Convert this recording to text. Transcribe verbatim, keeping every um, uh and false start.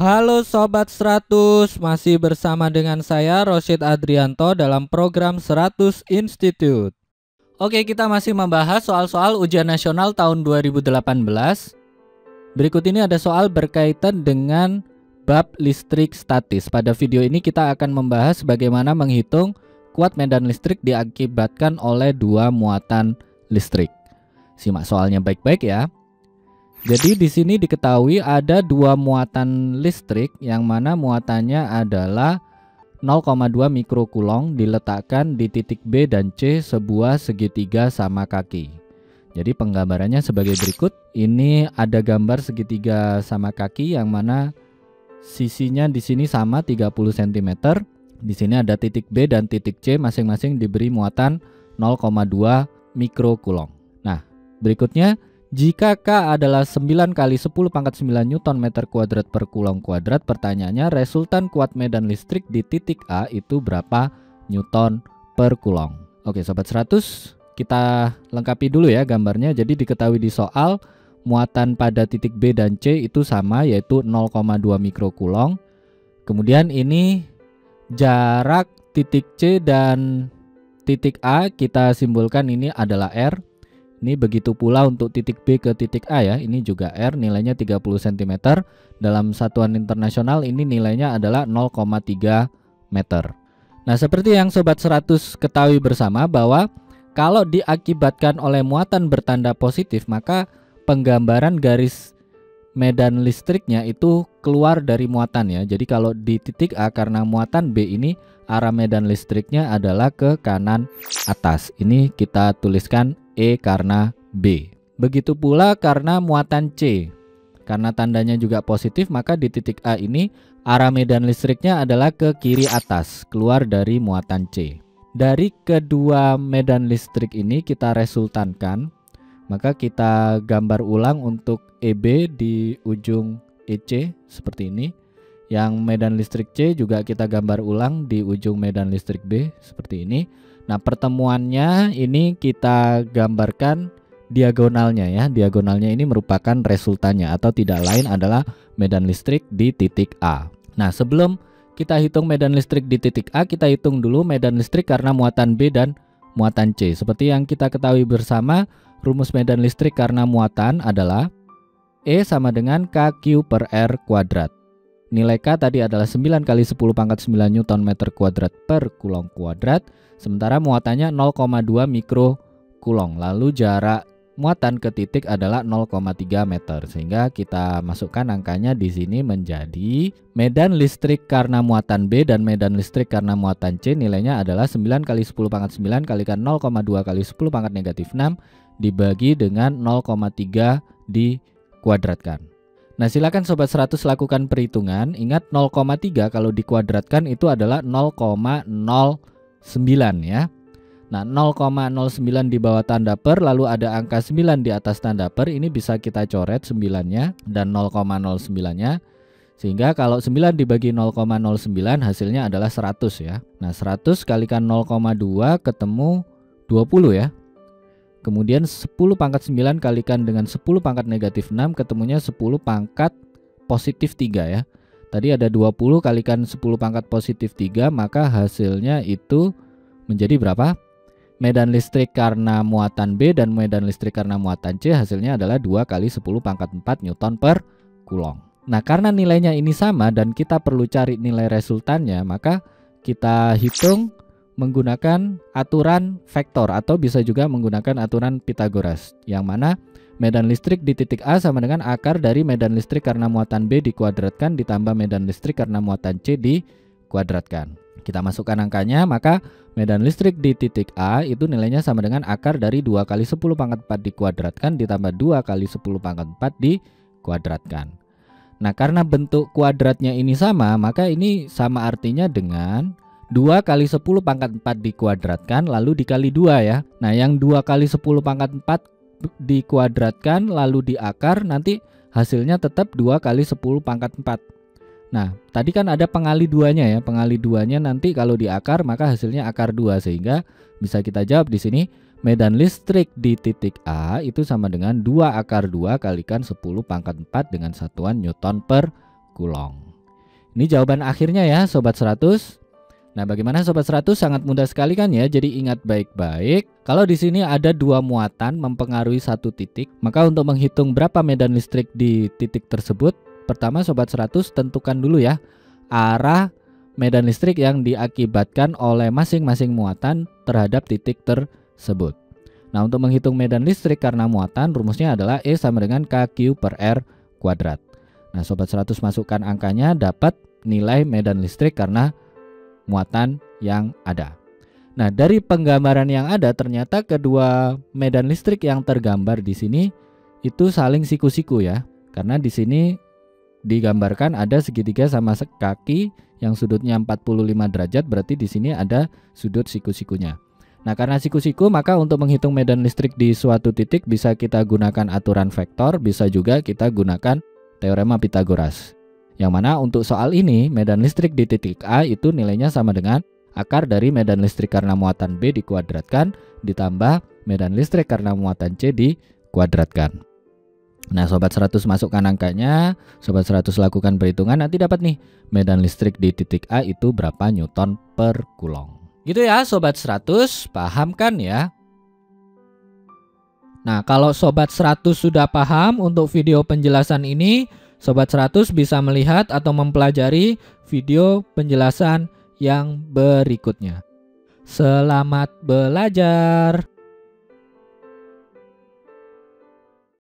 Halo Sobat seratus, masih bersama dengan saya Rosyid Adrianto dalam program seratus Institute. Oke, kita masih membahas soal-soal ujian nasional tahun dua ribu delapan belas. Berikut ini ada soal berkaitan dengan bab listrik statis. Pada video ini kita akan membahas bagaimana menghitung kuat medan listrik diakibatkan oleh dua muatan listrik. Simak soalnya baik-baik ya. Jadi di sini diketahui ada dua muatan listrik yang mana muatannya adalah nol koma dua mikrokulong diletakkan di titik B dan C sebuah segitiga sama kaki. Jadi penggambarannya sebagai berikut. Ini ada gambar segitiga sama kaki yang mana sisinya di sini sama tiga puluh sentimeter. Di sini ada titik B dan titik C masing-masing diberi muatan nol koma dua mikrokulong. Nah, berikutnya jika K adalah sembilan kali sepuluh pangkat sembilan Newton meter kuadrat per kulong kuadrat, pertanyaannya resultan kuat medan listrik di titik A itu berapa Newton per kulong. Oke Sobat seratus, kita lengkapi dulu ya gambarnya. Jadi diketahui di soal muatan pada titik B dan C itu sama, yaitu nol koma dua mikrokulong. Kemudian ini jarak titik C dan titik A kita simbolkan ini adalah R. Ini begitu pula untuk titik B ke titik A ya, ini juga R, nilainya tiga puluh sentimeter. Dalam satuan internasional ini nilainya adalah nol koma tiga meter. Nah, seperti yang Sobat seratus ketahui bersama bahwa kalau diakibatkan oleh muatan bertanda positif, maka penggambaran garis medan listriknya itu keluar dari muatan ya. Jadi kalau di titik A karena muatan B ini arah medan listriknya adalah ke kanan atas. Ini kita tuliskan E karena B. Begitu pula karena muatan C. Karena tandanya juga positif, maka di titik A ini arah medan listriknya adalah ke kiri atas, keluar dari muatan C. Dari kedua medan listrik ini kita resultankan, maka kita gambar ulang untuk E B di ujung E C seperti ini. Yang medan listrik C juga kita gambar ulang di ujung medan listrik B seperti ini. Nah, pertemuannya ini kita gambarkan diagonalnya ya. Diagonalnya ini merupakan resultannya atau tidak lain adalah medan listrik di titik A. Nah, sebelum kita hitung medan listrik di titik A, kita hitung dulu medan listrik karena muatan B dan muatan C. Seperti yang kita ketahui bersama, rumus medan listrik karena muatan adalah E sama dengan K Q per R kuadrat. Nilai K tadi adalah sembilan kali sepuluh pangkat sembilan Newton meter kuadrat per kulong kuadrat. Sementara muatannya nol koma dua mikrokulong. Lalu jarak muatan ke titik adalah nol koma tiga meter. Sehingga kita masukkan angkanya di sini menjadi medan listrik karena muatan B dan medan listrik karena muatan C nilainya adalah sembilan kali sepuluh pangkat sembilan kalikan nol koma dua kali sepuluh pangkat negatif enam dibagi dengan nol koma tiga dikuadratkan. Nah, silakan Sobat seratus lakukan perhitungan. Ingat nol koma tiga kalau dikuadratkan itu adalah nol koma nol sembilan ya. Nah, nol koma nol sembilan di bawah tanda per, lalu ada angka sembilan di atas tanda per. Ini bisa kita coret sembilannya dan nol koma nol sembilan-nya. Sehingga kalau sembilan dibagi nol koma nol sembilan hasilnya adalah seratus ya. Nah, seratus kalikan nol koma dua ketemu dua puluh ya. Kemudian sepuluh pangkat sembilan kalikan dengan sepuluh pangkat negatif enam ketemunya sepuluh pangkat positif tiga ya. Tadi ada dua puluh kalikan sepuluh pangkat positif tiga, maka hasilnya itu menjadi berapa? Medan listrik karena muatan B dan medan listrik karena muatan C hasilnya adalah dua kali sepuluh pangkat empat Newton per kulong. Nah, karena nilainya ini sama dan kita perlu cari nilai resultannya, maka kita hitung menggunakan aturan vektor atau bisa juga menggunakan aturan Pythagoras, yang mana medan listrik di titik A sama dengan akar dari medan listrik karena muatan B dikuadratkan ditambah medan listrik karena muatan C dikuadratkan. Kita masukkan angkanya, maka medan listrik di titik A itu nilainya sama dengan akar dari dua kali sepuluh pangkat empat dikuadratkan ditambah dua kali sepuluh pangkat empat dikuadratkan. Nah, karena bentuk kuadratnya ini sama, maka ini sama artinya dengan dua kali sepuluh pangkat empat dikuadratkan lalu dikali dua ya. Nah, yang dua kali sepuluh pangkat empat dikuadratkan lalu diakar, nanti hasilnya tetap dua kali sepuluh pangkat empat. Nah, tadi kan ada pengali duanya ya. Pengali duanya nanti kalau diakar maka hasilnya akar dua, sehingga bisa kita jawab di sini medan listrik di titik A itu sama dengan dua akar dua kalikan sepuluh pangkat empat dengan satuan Newton per kulong. Ini jawaban akhirnya ya Sobat seratus. Nah, bagaimana Sobat seratus? Sangat mudah sekali kan ya. Jadi ingat baik-baik. Kalau di sini ada dua muatan mempengaruhi satu titik, maka untuk menghitung berapa medan listrik di titik tersebut, pertama Sobat seratus tentukan dulu ya arah medan listrik yang diakibatkan oleh masing-masing muatan terhadap titik tersebut. Nah, untuk menghitung medan listrik karena muatan, rumusnya adalah E sama dengan K Q per R kuadrat. Nah, Sobat seratus masukkan angkanya, dapat nilai medan listrik karena muatan yang ada. Nah, dari penggambaran yang ada ternyata kedua medan listrik yang tergambar di sini itu saling siku-siku ya. Karena di sini digambarkan ada segitiga sama kaki yang sudutnya empat puluh lima derajat, berarti di sini ada sudut siku-sikunya. Nah, karena siku-siku maka untuk menghitung medan listrik di suatu titik bisa kita gunakan aturan vektor, bisa juga kita gunakan teorema Pythagoras. Yang mana untuk soal ini medan listrik di titik A itu nilainya sama dengan akar dari medan listrik karena muatan B dikuadratkan ditambah medan listrik karena muatan C dikuadratkan. Nah, Sobat seratus masukkan angkanya, Sobat seratus lakukan perhitungan, nanti dapat nih medan listrik di titik A itu berapa Newton per Coulomb. Gitu ya Sobat seratus, paham kan ya? Nah, kalau Sobat seratus sudah paham untuk video penjelasan ini, Sobat seratus bisa melihat atau mempelajari video penjelasan yang berikutnya. Selamat belajar!